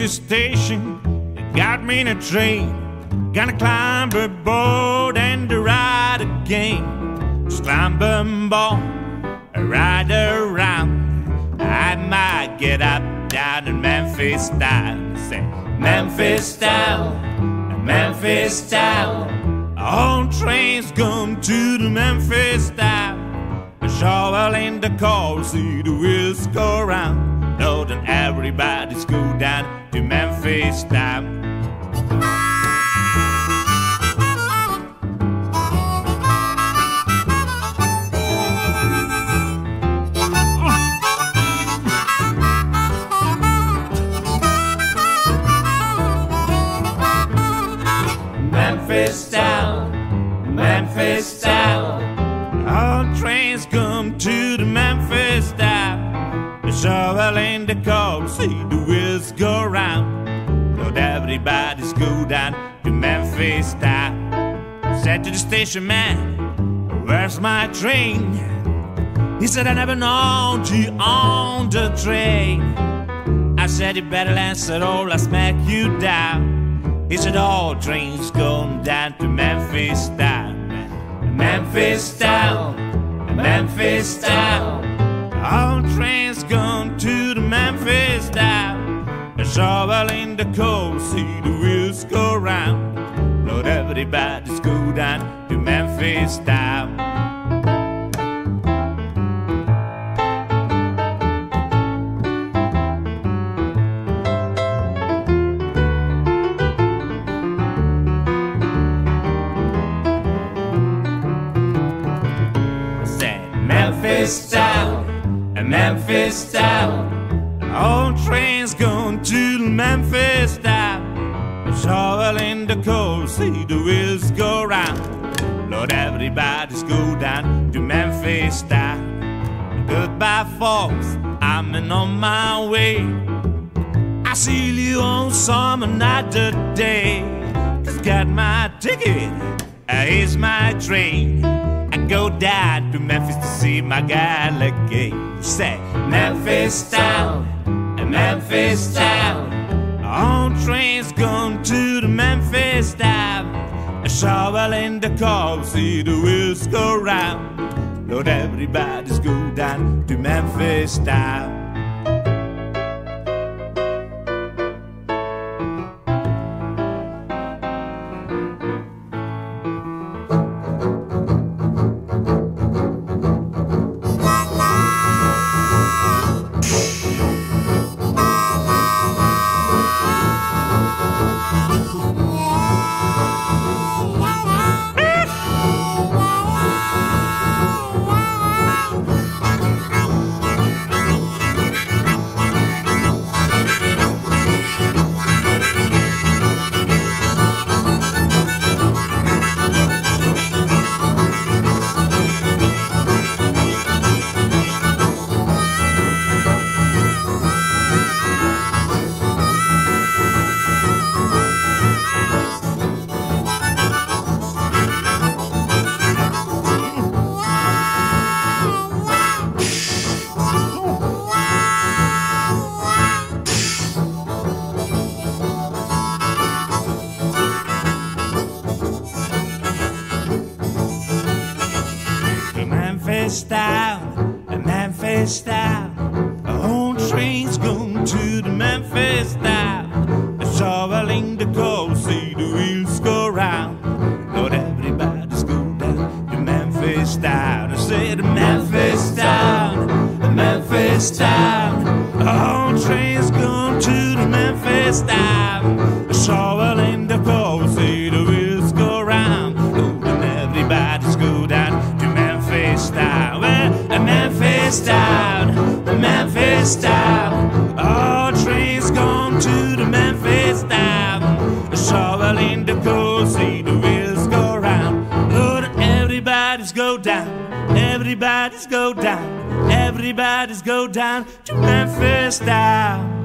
the station, they got me in a train. Gonna climb aboard and ride again. Just climb aboard, ride around. I might get up down in Memphis town. Say Memphis town, Memphis town. All trains come to the Memphis town. A shovel in the coal, see the wheels go round. Know that everybody's go down to Memphis town. Memphis town, Memphis town. All trains come to the Memphis town. The shovel in the coal, see the wheels go round. But everybody's go down to Memphis town. Said to the station man, where's my train? He said, I never known you on the train. I said, you better answer or I'll smack you down. He said, all trains going down to Memphis town. Memphis town, Memphis town. All trains going to the Memphis town. A shovel in the coal, see the wheels go round. Lord, everybody's go down to Memphis town. Memphis town, Memphis town. All trains going to Memphis town. A shovel in the coal, see the wheels go round. Lord, everybody's go down to Memphis town. Goodbye, folks, I'm on my way. I see you on some another day. Just got my ticket, here's my train. I go down to Memphis to see my guy again. Say Memphis town, Memphis town. All trains going to the Memphis town. A shovel in the coal, see the wheels go round. Lord, everybody's go down to Memphis town. Memphis town, Memphis town. All trains going to the Memphis town. A shovel in the coal, see the wheels go round. Lord, everybody's go down to Memphis town. I said Memphis town, Memphis town. All trains going to the Memphis town. A shovel in the coal, see the wheels go round. Lord, and everybody's go down to Memphis town. Well, Memphis town, Memphis town. All trains gone to the Memphis town. A shovel in the coal, see the wheels go round. Lord, everybody's go down, everybody's go down, everybody's go down to Memphis town.